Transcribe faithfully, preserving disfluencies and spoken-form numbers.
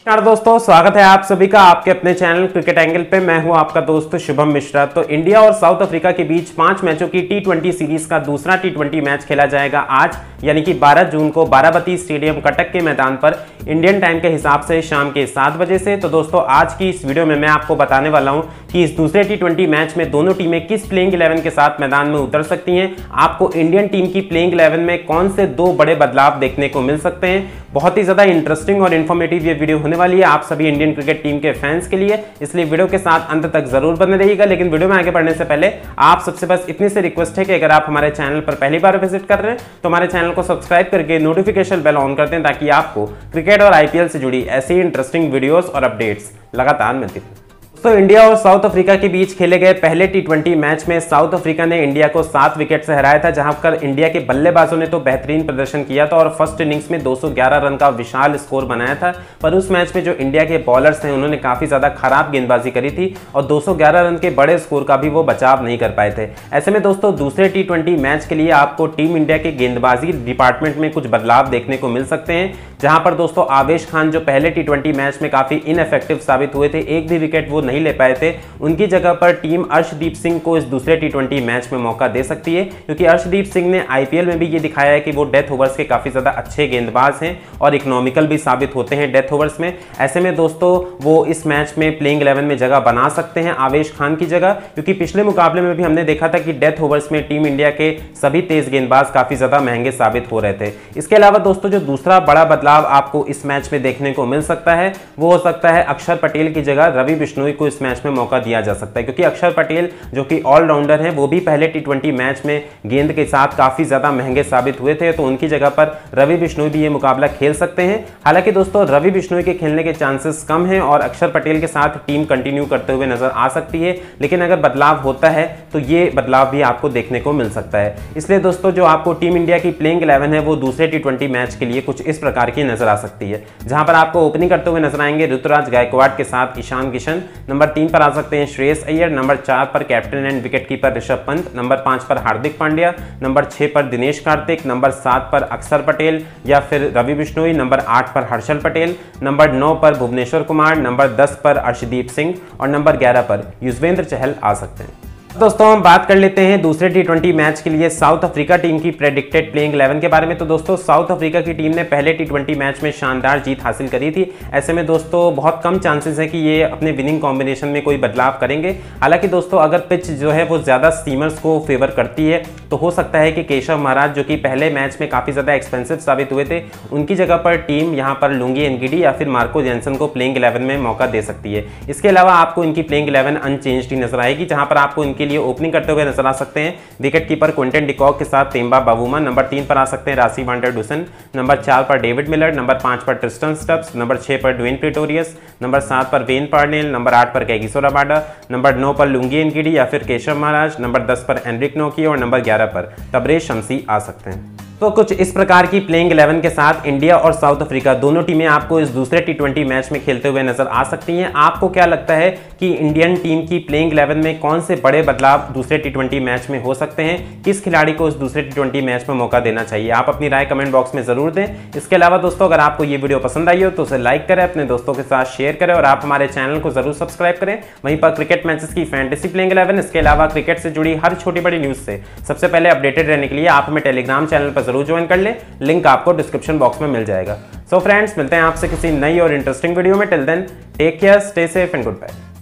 नमस्कार दोस्तों, स्वागत है आप सभी का आपके अपने चैनल क्रिकेट एंगल पे। मैं हूं आपका दोस्त शुभम मिश्रा। तो इंडिया और साउथ अफ्रीका के बीच पांच मैचों की टी ट्वेंटी सीरीज का दूसरा टी ट्वेंटी मैच खेला जाएगा आज, यानी कि बारह जून को बाराबती स्टेडियम कटक के मैदान पर इंडियन टाइम के हिसाब से शाम के सात बजे से। तो दोस्तों, आज की इस वीडियो में मैं आपको बताने वाला हूं कि इस दूसरे टी ट्वेंटी मैच में दोनों टीमें किस प्लेइंग इलेवन के साथ मैदान में उतर सकती हैं। आपको इंडियन टीम की प्लेइंग इलेवन में कौन से दो बड़े बदलाव देखने को मिल सकते हैं। बहुत ही ज्यादा इंटरेस्टिंग और इन्फॉर्मेटिव ये वीडियो होने वाली है आप सभी इंडियन क्रिकेट टीम के फैंस के लिए, इसलिए वीडियो के साथ अंत तक जरूर बने रहिएगा। लेकिन वीडियो में आगे बढ़ने से पहले आप सबसे बस इतनी से रिक्वेस्ट है कि अगर आप हमारे चैनल पर पहली बार विजिट कर रहे हैं तो हमारे चैनल को सब्सक्राइब करके नोटिफिकेशन बेल ऑन कर दें, ताकि आपको क्रिकेट और आईपीएल से जुड़ी ऐसी इंटरेस्टिंग वीडियोस और अपडेट्स लगातार मिलती रहें। तो इंडिया और साउथ अफ्रीका के बीच खेले गए पहले टी ट्वेंटी मैच में साउथ अफ्रीका ने इंडिया को सात विकेट से हराया था, जहां पर इंडिया के बल्लेबाजों ने तो बेहतरीन प्रदर्शन किया था और फर्स्ट इनिंग्स में दो सौ ग्यारह रन का विशाल स्कोर बनाया था। पर उस मैच में जो इंडिया के बॉलर्स हैं उन्होंने काफी ज्यादा खराब गेंदबाजी करी थी और दो सौ ग्यारह रन के बड़े स्कोर का भी वो बचाव नहीं कर पाए थे। ऐसे में दोस्तों, दूसरे टी ट्वेंटी मैच के लिए आपको टीम इंडिया के गेंदबाजी डिपार्टमेंट में कुछ बदलाव देखने को मिल सकते हैं, जहां पर दोस्तों आवेश खान जो पहले टी ट्वेंटी मैच में काफी इनइफेक्टिव साबित हुए थे, एक भी विकेट वो नहीं ले पाए थे, उनकी जगह पर टीम अर्शदीप सिंह को इस दूसरे टी ट्वेंटी मैच में मौका दे सकती है, क्योंकि अर्शदीप सिंह ने आईपीएल में भी ये दिखाया है कि वो डेथ ओवर्स के काफी ज्यादा अच्छे गेंदबाज हैं और इकोनॉमिकल भी साबित होते हैं डेथ ओवर्स में। ऐसे में दोस्तों वो इस मैच में प्लेइंग इलेवन में जगह बना सकते हैं आवेश खान की जगह, क्योंकि पिछले मुकाबले में भी हमने देखा था कि डेथ ओवर्स में टीम इंडिया के सभी तेज गेंदबाज काफी ज्यादा महंगे साबित हो रहे थे। इसके अलावा दोस्तों, जो दूसरा बड़ा बदलाव आपको इस मैच में देखने को मिल सकता है वो हो सकता है अक्षर पटेल की जगह रवि बिश्नोई को इस मैच में मौका दिया जा सकता है, क्योंकि अक्षर पटेल जो कि ऑलराउंडर हैं वो भी पहले टी ट्वेंटी मैच में गेंद के साथ काफी ज्यादा महंगे साबित हुए थे, तो उनकी जगह पर रवि बिश्नोई भी ये मुकाबला खेल सकते हैं। हालांकि दोस्तों, रवि बिश्नोई के खेलने के चांसेस कम हैं और अक्षर पटेल के साथ टीम कंटिन्यू करते हुए नजर आ सकती है, लेकिन अगर बदलाव होता है तो ये बदलाव भी आपको देखने को मिल सकता है। इसलिए दोस्तों, जो आपको टीम इंडिया की प्लेइंग इलेवन है वो दूसरे टी ट्वेंटी मैच के लिए कुछ इस प्रकार की नजर आ सकती है, जहां पर आपको ओपनिंग करते हुए नजर आएंगे ऋतुराज गायकवाड़ के साथ ईशान किशन, नंबर तीन पर आ सकते हैं श्रेयस अय्यर, नंबर चार पर captain and wicketkeeper Rishabh Pant, number पांच पर हार्दिक पांड्या, नंबर छह पर दिनेश कार्तिक, नंबर सात पर अक्षर पटेल या फिर रवि बिश्नोई, नंबर आठ पर हर्षल पटेल, नंबर नौ पर भुवनेश्वर कुमार, नंबर दस पर अर्शदीप सिंह और नंबर ग्यारह पर युजवेंद्र चहल आ सकते हैं। दोस्तों, हम बात कर लेते हैं दूसरे टी ट्वेंटी मैच के लिए साउथ अफ्रीका टीम की प्रेडिक्टेड प्लेइंग इलेवन के बारे में। तो दोस्तों, साउथ अफ्रीका की टीम ने पहले टी ट्वेंटी मैच में शानदार जीत हासिल करी थी। ऐसे में दोस्तों बहुत कम चांसेस है कि ये अपने विनिंग कॉम्बिनेशन में कोई बदलाव करेंगे। हालांकि दोस्तों, अगर पिच जो है वो ज्यादा सीमर्स को फेवर करती है तो हो सकता है कि केशव महाराज जो कि पहले मैच में काफी ज्यादा एक्सपेंसिव साबित हुए थे, उनकी जगह पर टीम यहाँ पर लुंगी एनगिडी या फिर मार्को जेंसन को प्लेइंग इलेवन में मौका दे सकती है। इसके अलावा आपको इनकी प्लेइंग इलेवन अनचेंज्ड ही नजर आएगी, जहां पर आपको इनके लिए ओपनिंग करते हुए नजर आ सकते हैं विकेटकीपर क्विंटन डिकॉक के साथ तेम्बा बावूमा, नंबर तीन पर आ सकते हैं रासी वांडर डुसन, नंबर चार पर डेविड मिलर, नंबर पांच पर ट्रिस्टन स्टब्स, नंबर छह पर ड्वेन प्रिटोरियस, नंबर सात पर वेन पार्नेल, नंबर आठ पर कैगिसो रबाडा, नंबर नौ पर लुंगी एनगिडी या फिर केशव महाराज, नंबर दस पर एनरिक नोकी और नंबर ग्यारह पर तबरेज शमसी आ सकते हैं। तो कुछ इस प्रकार की प्लेइंग इलेवन के साथ इंडिया और साउथ अफ्रीका दोनों टीमें आपको इस दूसरे टी ट्वेंटी मैच में खेलते हुए नजर आ सकती हैं। आपको क्या लगता है कि इंडियन टीम की प्लेइंग इलेवन में कौन से बड़े बदलाव दूसरे टी ट्वेंटी मैच में हो सकते हैं? किस खिलाड़ी को इस दूसरे टी ट्वेंटी मैच में मौका देना चाहिए? आप अपनी राय कमेंट बॉक्स में जरूर दें। इसके अलावा दोस्तों, अगर आपको ये वीडियो पसंद आई हो तो उसे लाइक करें, अपने दोस्तों के साथ शेयर करें और आप हमारे चैनल को जरूर सब्सक्राइब करें। वहीं पर क्रिकेट मैचेस की फैंटेसी प्लेइंग इलेवन, इसके अलावा क्रिकेट से जुड़ी हर छोटी बड़ी न्यूज से सबसे पहले अपडेटेड रहने के लिए आप हमें टेलीग्राम चैनल पर जरूर ज्वाइन कर लें, लिंक आपको डिस्क्रिप्शन बॉक्स में मिल जाएगा। सो फ्रेंड्स, मिलते हैं आपसे किसी नई और इंटरेस्टिंग वीडियो में। Till then take care, stay safe and good bye.